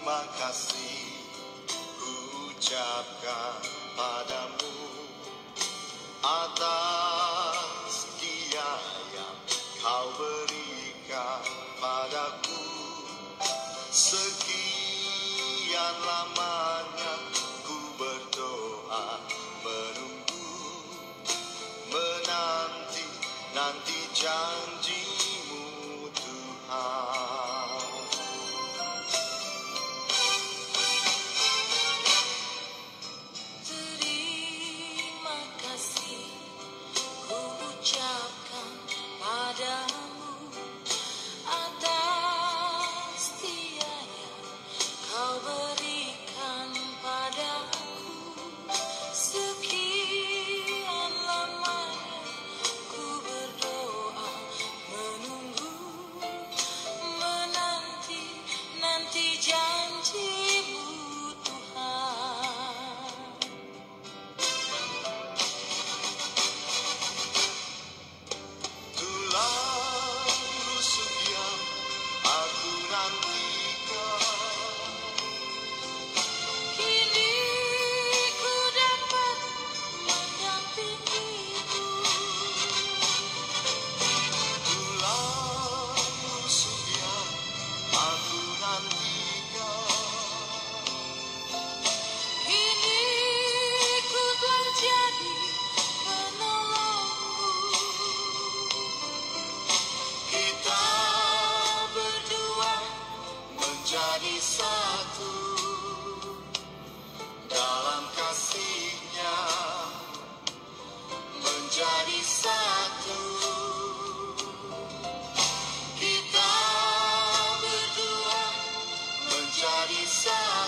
terima kasih ucapkan padamu atas dia yang kau berikan padaku. Sekian lamanya ku berdoa, menunggu, menanti janjimu Tuhan. Terima kasih ku ucapkan padamu atas dia yang kau berikan padaku. Sekian lamanya ku berdoa, menunggu, menanti janjimu Tuhan. Tulang rusuk yang aku nantikan, Kini ku dapat mendampingimu. tulang rusuk yang aku nantikan. Kini ku telah jadi penolongmu. Kita berdua menjadi satu dalam kasih-Nya, menjadi satu. Kita berdua menjadi satu